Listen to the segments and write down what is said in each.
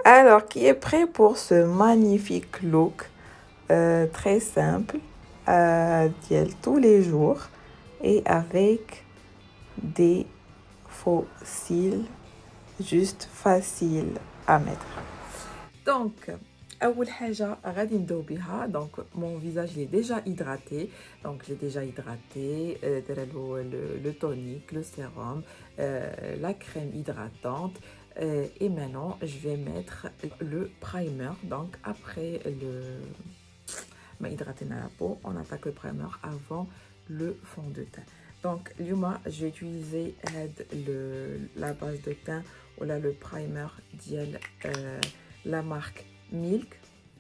Alors, qui est prêt pour ce magnifique look très simple, tous les jours et avec des faux cils juste faciles à mettre. Donc, أول حاجة غادي نبداو بها. Donc mon visage il est déjà hydraté, donc j'ai déjà hydraté, le tonique, le sérum, la crème hydratante, et maintenant je vais mettre le primer. Donc après ma hydraté la peau, on attaque le primer avant le fond de teint. Donc Luma, je vais utiliser la base de teint ou là le primer d'Iel, la marque Milk.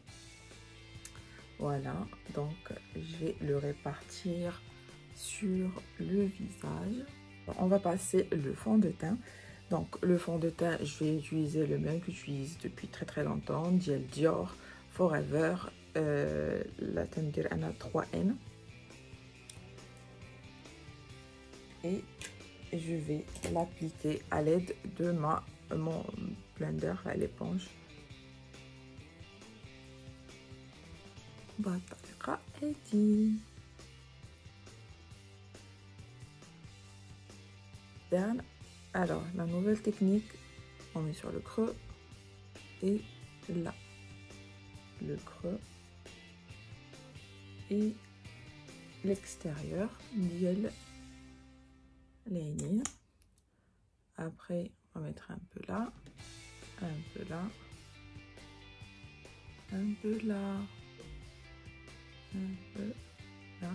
Voilà, donc je vais le répartir sur le visage. On va passer le fond de teint. Donc le fond de teint, je vais utiliser le même que j'utilise depuis très longtemps, Dior Forever, la teinte de 3N. Et je vais l'appliquer à l'aide de mon blender, l'éponge. بطريقة هذه. Alors, la nouvelle technique, on met sur le creux et là, le creux et l'extérieur d'IL les. Après, on va mettre un peu là, un peu là, un peu là, un peu là.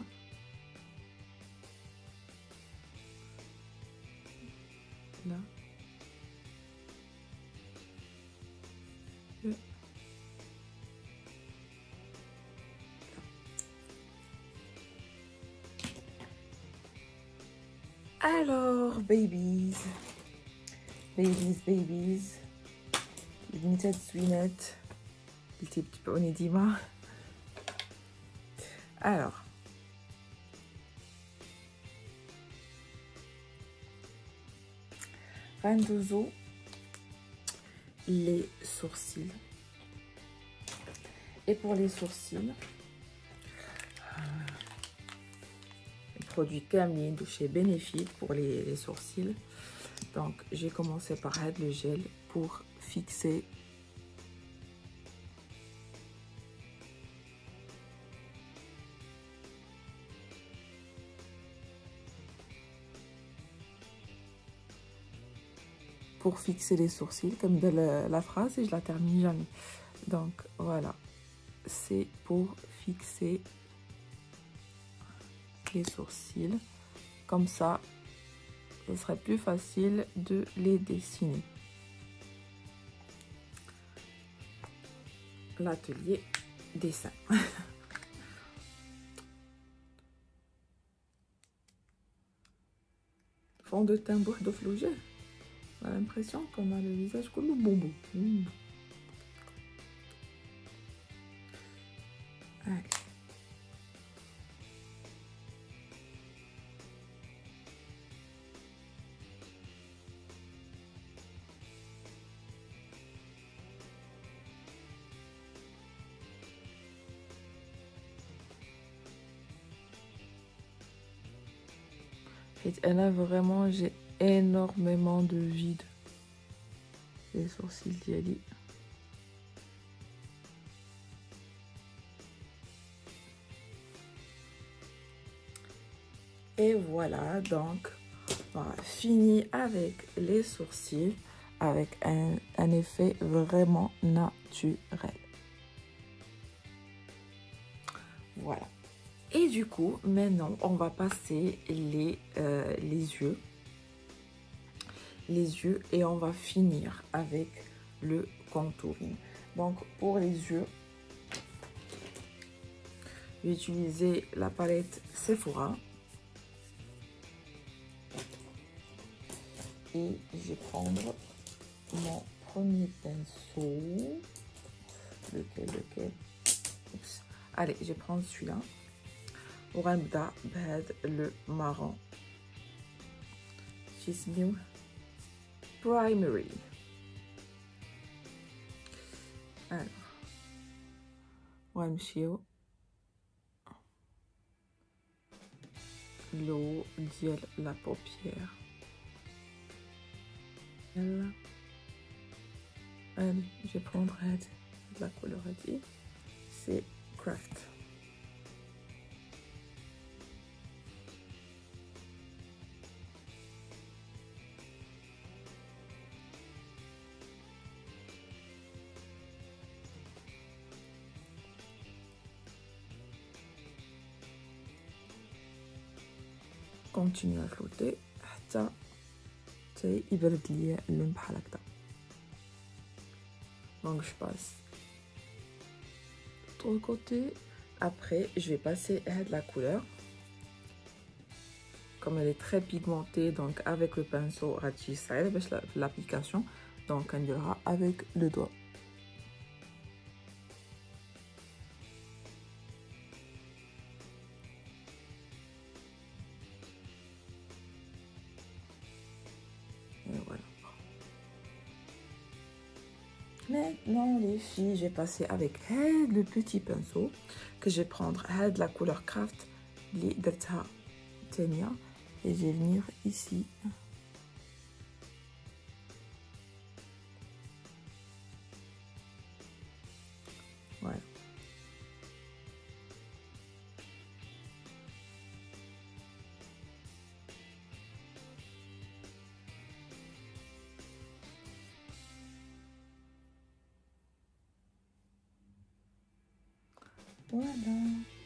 Là. Et là. Alors, babies, البنيتات زوينات قلتي بتبعوني ديما. Alors, غندوزو les sourcils. Et pour les sourcils, produit Cameline de chez Benefit pour les sourcils. Donc j'ai commencé par le gel pour fixer les sourcils comme de la phrase et je la termine jamais. Donc voilà, c'est pour fixer les sourcils, comme ça ce serait plus facile de les dessiner. L'atelier dessin. Fond de teint de flouger. On a l'impression qu'on a le visage comme le bonbon. Allez. Et là vraiment j'ai énormément de vide. Les sourcils d'Yali. Et voilà, donc on a fini avec les sourcils avec un effet vraiment naturel. Voilà. Et du coup, maintenant, on va passer les yeux. Les yeux et on va finir avec le contouring. Donc, pour les yeux, je vais utiliser la palette Sephora. Et je vais prendre mon premier pinceau. Lequel Oups. Allez, je vais prendre celui-là. وغنبدا بهذا le marron اسمه primary. Alors, وغنمشيو l'eau ديال la paupière. Voilà. Allez, je vais prendre la couleur ici. C'est Craft. Continue à flotter حتى يبرد لي اللون بحال هكذا. Donc je passe de l'autre côté. Après je vais passer la couleur. Comme elle est très pigmentée, donc avec le pinceau l'application, donc on dira avec le doigt. Et voilà. Maintenant les filles, je vais passer avec le petit pinceau que je vais prendre de la couleur Craft li درتها تانية, et je vais venir ici. Voilà. Voilà.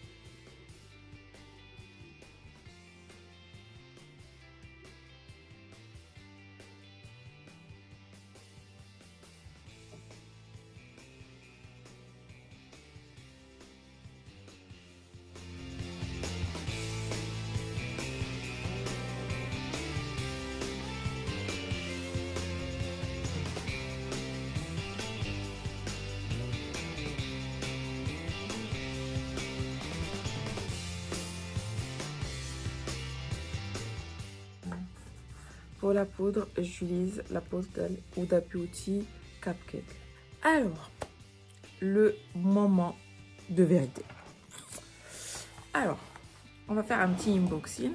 Pour la poudre, j'utilise la poudre de Huda Beauty Cupcake. Alors, le moment de vérité. Alors, on va faire un petit unboxing.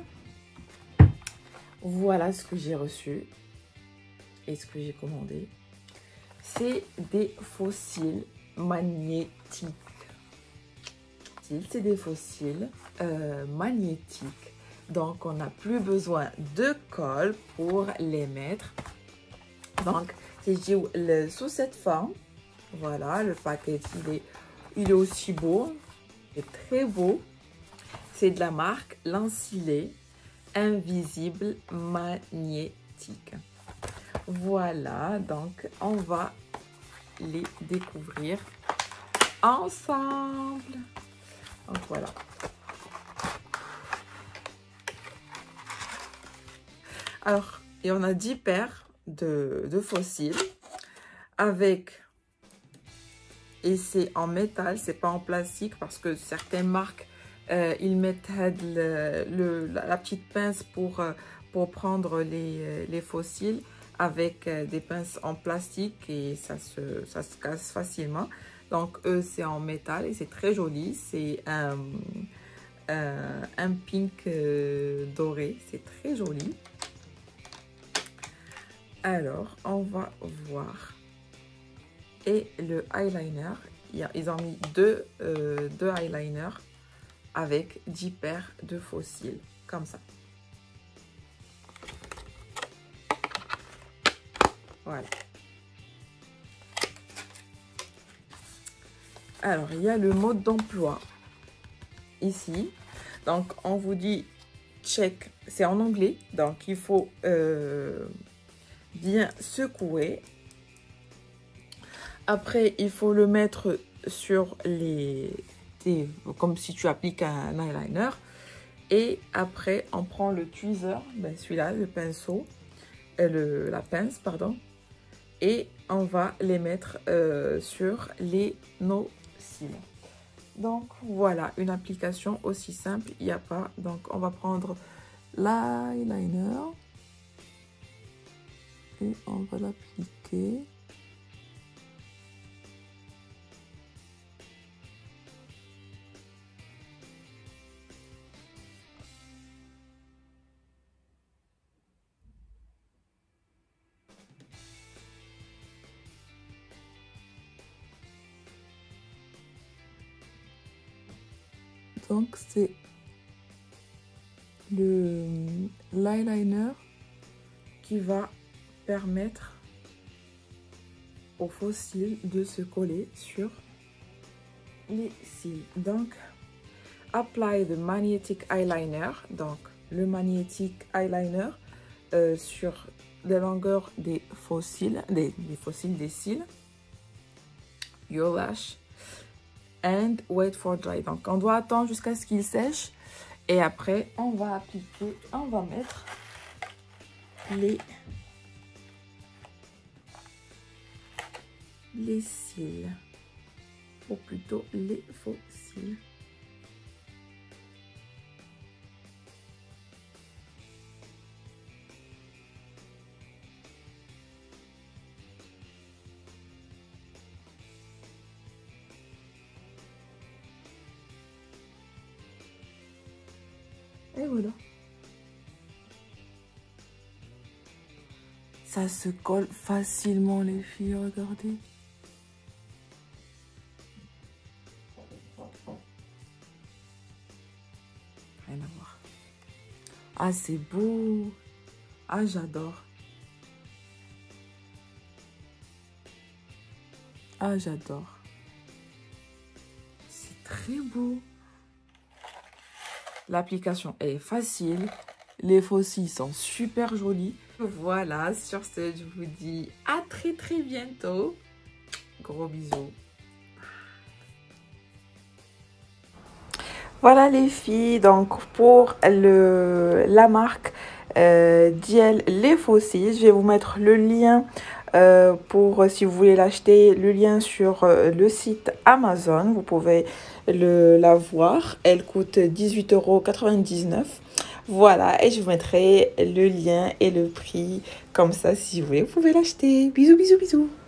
Voilà ce que j'ai reçu et ce que j'ai commandé. C'est des fossiles magnétiques. C'est des fossiles magnétiques. Donc, on n'a plus besoin de colle pour les mettre. Donc, c'est sous cette forme. Voilà, le paquet, il est aussi beau. Il est très beau. C'est de la marque Lancilé Invisible Magnétique. Voilà, donc on va les découvrir ensemble. Donc, voilà. Alors, il y en a 10 paires de fossiles avec, et c'est en métal, c'est pas en plastique parce que certaines marques, ils mettent la petite pince pour prendre les fossiles avec des pinces en plastique et ça se casse facilement. Donc, eux, c'est en métal et c'est très joli. C'est un pink doré, c'est très joli. Alors, on va voir. Et le eyeliner, ils ont mis deux eyeliners avec 10 paires de fossiles, comme ça. Voilà. Alors, il y a le mode d'emploi ici. Donc, on vous dit check, c'est en anglais. Donc, il faut bien secouer. Après, il faut le mettre sur comme si tu appliques un eyeliner. Et après, on prend le tweezer, ben celui-là, le pinceau, la pince, pardon. Et on va les mettre sur nos cils. Donc, voilà, une application aussi simple, il n'y a pas. Donc, on va prendre l'eyeliner. Et on va l'appliquer. Donc c'est l'eyeliner qui va permettre aux faux cils de se coller sur les cils. Donc apply the magnetic eyeliner, donc le magnetic eyeliner sur la longueur des faux cils, des cils, your lash, and wait for dry. Donc on doit attendre jusqu'à ce qu'il sèche et après on va appliquer, on va mettre les cils, ou plutôt les faux cils. Et voilà. Ça se colle facilement les filles, regardez. Rien à voir. Ah, c'est beau. Ah, j'adore. Ah, j'adore. C'est très beau. L'application est facile. Les faux cils sont super jolis. Voilà, sur ce, je vous dis à très bientôt. Gros bisous. Voilà les filles, donc pour la marque Diel les faux cils, je vais vous mettre le lien pour si vous voulez l'acheter, le lien sur le site Amazon. Vous pouvez la voir, elle coûte 18,99 €. Voilà, et je vous mettrai le lien et le prix comme ça si vous voulez, vous pouvez l'acheter. Bisous.